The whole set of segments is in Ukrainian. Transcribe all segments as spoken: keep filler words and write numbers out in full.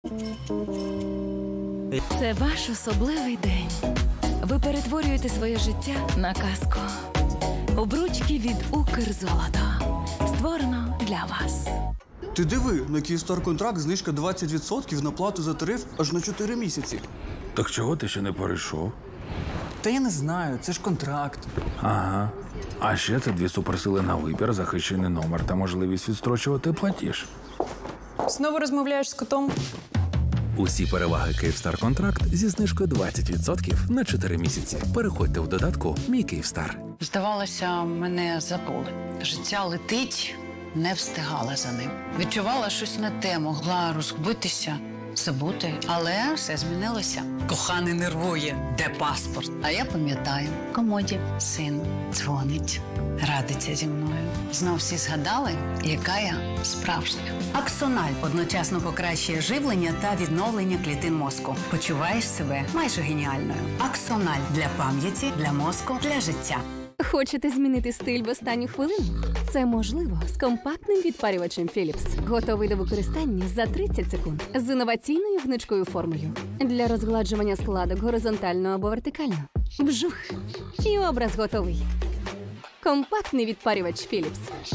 Це ваш особливий день. Ви перетворюєте своє життя на казку. Обручки від Укрзолото. Створено для вас. Ти диви, на Київстар-контракт знижка двадцять відсотків на плату за тариф аж на чотири місяці. Так чого ти ще не перейшов? Та я не знаю, це ж контракт. Ага. А ще це дві суперсили на вибір, захищений номер та можливість відстрочувати платіж. Знову розмовляєш з котом? Усі переваги Київстар-контракт зі знижкою двадцять відсотків на чотири місяці. Переходьте в додатку «Мій Київстар». Здавалося, мене забули. Життя летить, не встигала за ним. Відчувала щось не те, могла розгубитися, забути. Але все змінилося. Коханий нервує. Де паспорт? А я пам'ятаю. Комоді. Син дзвонить. Радиться зі мною. Знов всі згадали, яка я справжня. Аксональ одночасно покращує живлення та відновлення клітин мозку. Почуваєш себе майже геніальною. Аксональ для пам'яті, для мозку, для життя. Хочете змінити стиль в останню хвилину? Це можливо з компактним відпарювачем Philips. Готовий до використання за тридцять секунд. З інноваційною гнучкою формою. Для розгладжування складок горизонтально або вертикально. Вжух! І образ готовий. Компактний відпарювач Philips.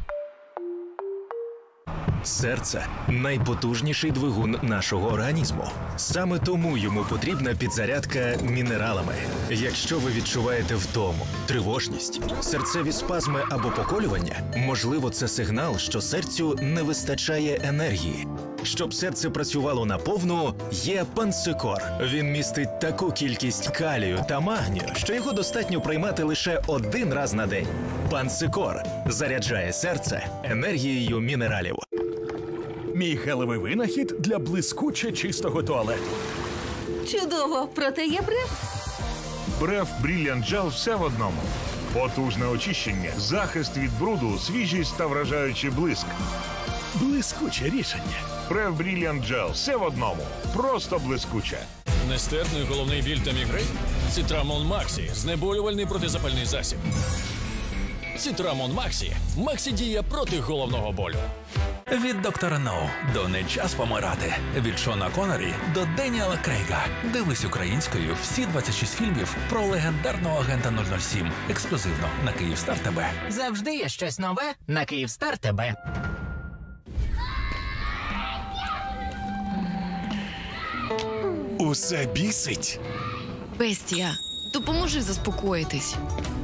Серце – найпотужніший двигун нашого організму. Саме тому йому потрібна підзарядка мінералами. Якщо ви відчуваєте втому, тривожність, серцеві спазми або поколювання, можливо, це сигнал, що серцю не вистачає енергії. Щоб серце працювало наповну, є Пансикор. Він містить таку кількість калію та магнію, що його достатньо приймати лише один раз на день. Пансикор заряджає серце енергією мінералів. Мій гелевий винахід для блискуче чистого туалету. Чудово! Проте є бреф. Бреф Brilliant Gel все в одному. Потужне очищення, захист від бруду, свіжість та вражаючий блиск. Блискуче рішення. Бреф Brilliant Gel все в одному. Просто блискуче. Нестерпний головний біль та мігрень? Цитрамон Максі – знеболювальний протизапальний засіб. Цитрамон Максі – Максі-дія проти головного болю. Від доктора Ноу до «Не час помирати». Від Шона Коннері до Деніела Крейга. Дивись українською всі двадцять шість фільмів про легендарного агента нуль нуль сім. Ексклюзивно на Київстар ТБ. Завжди є щось нове на Київстар ТБ. Усе бісить. Бестія, допоможи заспокоїтись.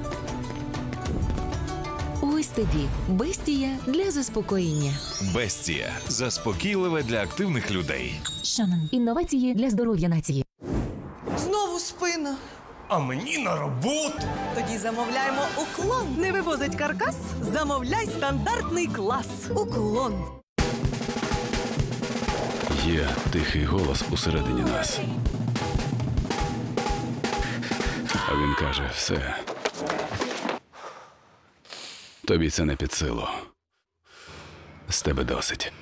Ось тобі Бестія для заспокоєння. Бестія – заспокійливе для активних людей. Шанон. Інновації для здоров'я нації. Знову спина. А мені на роботу. Тоді замовляємо уклон. Не вивозить каркас? Замовляй стандартний клас. Уклон. Є тихий голос усередині нас. А він каже, все. Тобі це не під силу. З тебе досить.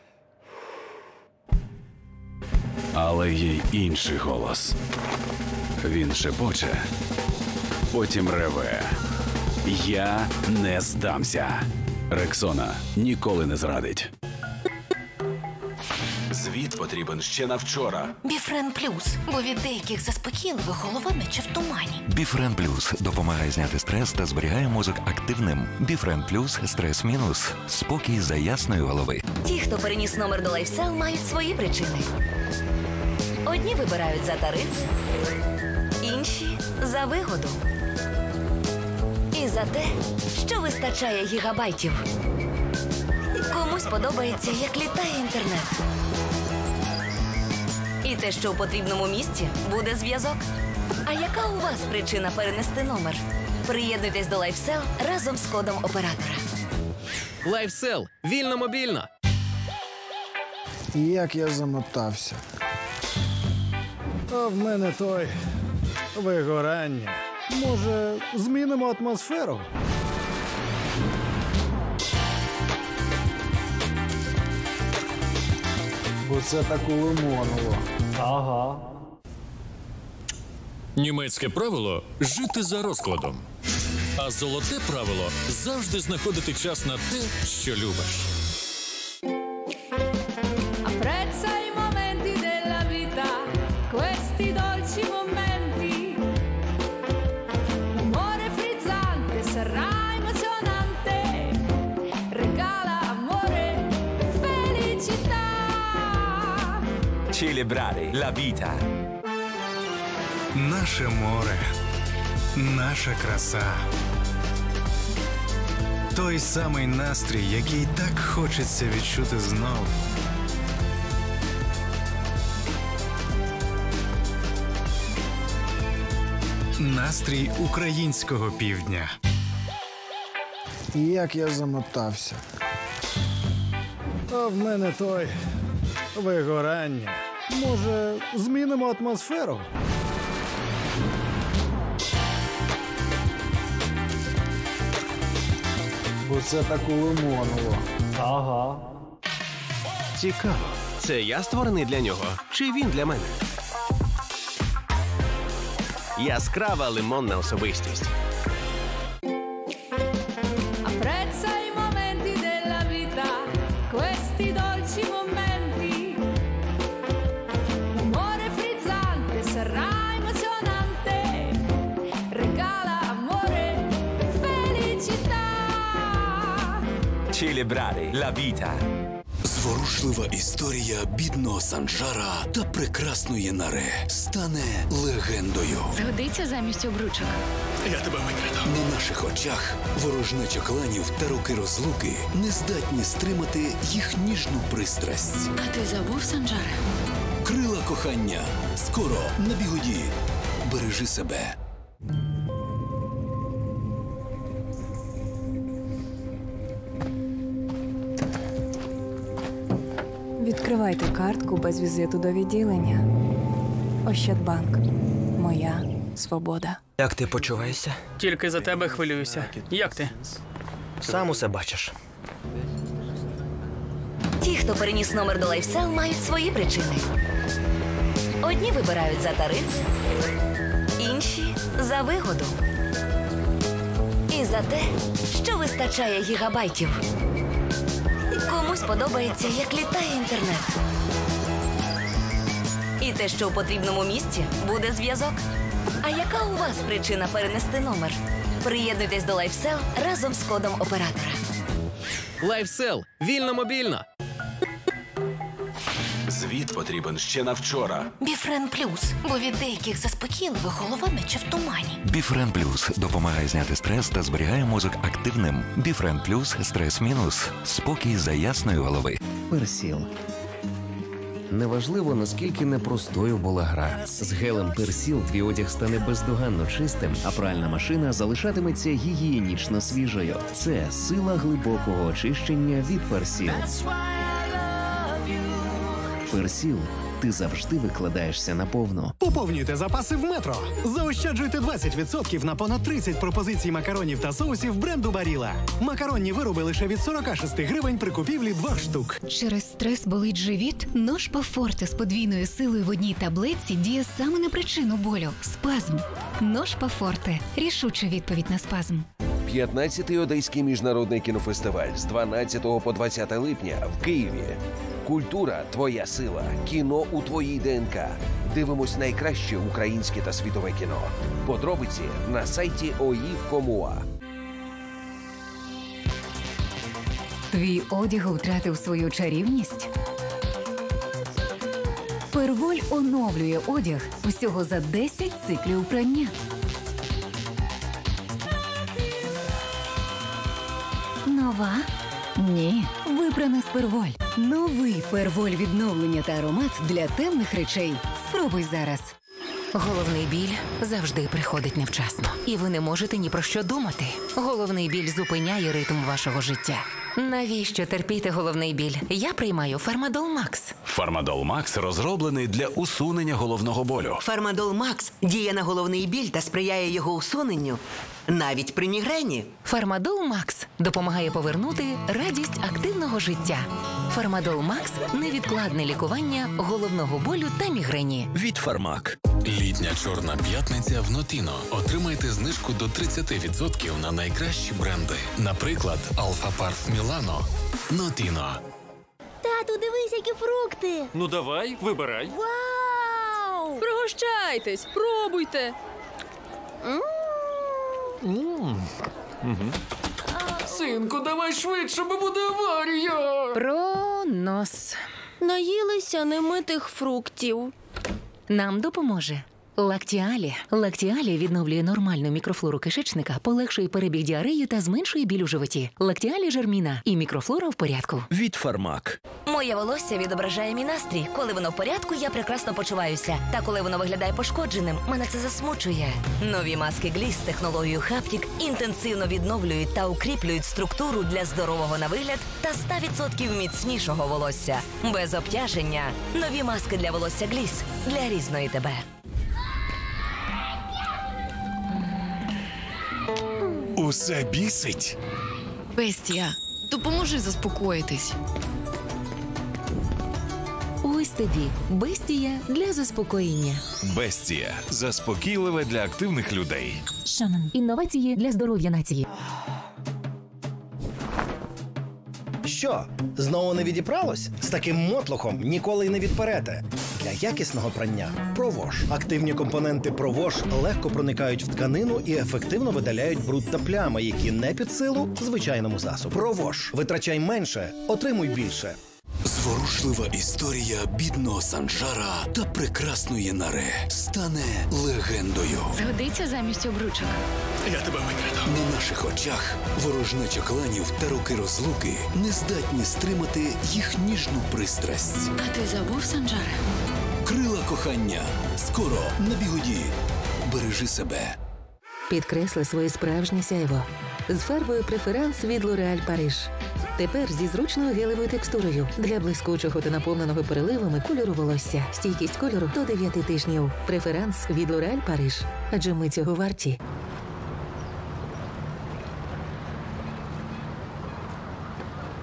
Але є й інший голос. Він шепоче, потім реве. Я не здамся. Рексона ніколи не зрадить. Звіт потрібен ще на вчора. Біфрен Плюс, бо від деяких заспокійливих голова наче в тумані. Біфрен Плюс допомагає зняти стрес та зберігає мозок активним. Біфрен Плюс – стрес мінус. Спокій за ясної голови. Ті, хто переніс номер до LifeSell, мають свої причини. Одні вибирають за тариф, інші – за вигоду. І за те, що вистачає гігабайтів. Комусь подобається, як літає інтернет. І те, що у потрібному місці, буде зв'язок. А яка у вас причина перенести номер? Приєднуйтесь до LifeSell разом з кодом оператора. LifeSell. Вільно-мобільно. Як я замотався. А в мене той вигорання. Може, змінимо атмосферу? Бо це так улимонило. Ага. Німецьке правило – жити за розкладом. А золоте правило – завжди знаходити час на те, що любиш. Apprezza i momenti Celebrare la vita. Наше море, наша краса. Той самий настрій, який так хочеться відчути знов. Настрій українського півдня. Як я замотався. А в мене той вигорання. Може, змінимо атмосферу? Бо це так улимонило. Ага. Цікаво, це я створений для нього, чи він для мене? Яскрава лимонна особистість. Apprezza i momenti della vita, questi dolci momenti. Amore frizzante, sarà emozionante, regala amore, felicità. Celebrare la vita. Зворушлива історія бідного Санжара та прекрасної Наре стане легендою. Згодиться замість обручок. Я тебе викрадав. На наших очах ворожнеча кланів та роки розлуки не здатні стримати їх ніжну пристрасть. А ти забув, Санжаре? Крила кохання. Скоро на Бігуді. Бережи себе. Відкривайте картку без візиту до відділення. Ощадбанк. Моя свобода. Як ти почуваєшся? Тільки за тебе хвилююся. Як ти? Сам усе бачиш. Ті, хто переніс номер до LifeSell, мають свої причини. Одні вибирають за тариф, інші – за вигоду. І за те, що вистачає гігабайтів. Комусь подобається, як літає інтернет. І те, що у потрібному місці, буде зв'язок. А яка у вас причина перенести номер? Приєднуйтесь до LifeSell разом з кодом оператора. LifeSell. Вільно мобільно. Звіт потрібен ще на вчора. Біфрен Плюс, бо від деяких заспокійливих голова наче в тумані. Біфрен Плюс допомагає зняти стрес та зберігає мозок активним. Біфрен Плюс – стрес мінус. Спокій за ясної голови. Персіл. Неважливо, наскільки непростою була гра. З гелем Персіл твій одяг стане бездоганно чистим, а пральна машина залишатиметься гігієнічно свіжою. Це сила глибокого очищення від Персіл. Персіл. Ти завжди викладаєшся наповну. Поповнюйте запаси в Метро. Заощаджуйте двадцять відсотків на понад тридцять пропозицій макаронів та соусів бренду Баріла. Макаронні вироби лише від сорок шість гривень при купівлі двох штук. Через стрес болить живіт? Ношпа Форте з подвійною силою в одній таблетці діє саме на причину болю – спазм. Ношпа Форте – рішуча відповідь на спазм. п'ятнадцятий Одеський міжнародний кінофестиваль з дванадцятого по двадцяте липня в Києві. Культура – твоя сила. Кіно у твоїй ДНК. Дивимось найкраще українське та світове кіно. Подробиці на сайті о і крапка ком крапка ю а. Твій одяг втратив свою чарівність? Перволь оновлює одяг всього за десять циклів прання. Нова? Ні. Вибрана з Перволь. Новий Перволь відновлення та аромат для темних речей. Спробуй зараз. Головний біль завжди приходить невчасно. І ви не можете ні про що думати. Головний біль зупиняє ритм вашого життя. Навіщо терпіти головний біль? Я приймаю Фармадол Макс. Фармадол Макс розроблений для усунення головного болю. Фармадол Макс діє на головний біль та сприяє його усуненню навіть при мігрені. Фармадол Макс допомагає повернути радість активного життя. Фармадол Макс – невідкладне лікування головного болю та мігрені. Від Фармак. Літня чорна п'ятниця в Нотіно. Отримайте знижку до тридцять відсотків на найкращі бренди. Наприклад, Alpha Parf Milano. Нотіно. Тату, дивись, які фрукти. Ну давай, вибирай. Вау! Пригощайтесь, пробуйте. Синку, давай швидше, бо буде аварія. Пронос. Наїлися немитих фруктів. Нам допоможе Лактіалі. Лактіалі відновлює нормальну мікрофлору кишечника, полегшує перебіг діареї та зменшує біль у животі. Лактіалі Жерміна і мікрофлора в порядку. Від Фармак. Моє волосся відображає мій настрій. Коли воно в порядку, я прекрасно почуваюся. Та коли воно виглядає пошкодженим, мене це засмучує. Нові маски Гліс з технологією Хаптік інтенсивно відновлюють та укріплюють структуру для здорового на вигляд та сто відсотків міцнішого волосся. Без обтяження. Нові маски для волосся Гліс. Для різної тебе. Усе бісить. Бестія, допоможи заспокоїтись. Ось тобі Бестія для заспокоєння. Бестія. Заспокійливе для активних людей. Шанон. Інновації для здоров'я нації. Що, знову не відіпралось? З таким мотлохом ніколи й не відперете. Для якісного прання Провош. Активні компоненти Провош легко проникають в тканину і ефективно видаляють бруд та плями, які не під силу звичайному засобу. Провош. Витрачай менше, отримуй більше. Зворушлива історія бідного Санжара та прекрасної Наре стане легендою. Згодиться замість обручок. Я тебе викрадав. На наших очах ворожнеча кланів та роки розлуки не здатні стримати їх ніжну пристрасть. А ти забув, Санджаре? Крила кохання. Скоро на Бігуді. Бережи себе. Підкресли своє справжнє сяйво з фарбою Преферанс від L'Oréal Paris. Тепер зі зручною гелевою текстурою для блискучого та наповненого переливами кольору волосся. Стійкість кольору до дев'яти тижнів. Преферанс від L'Oréal Paris. Адже ми цього варті.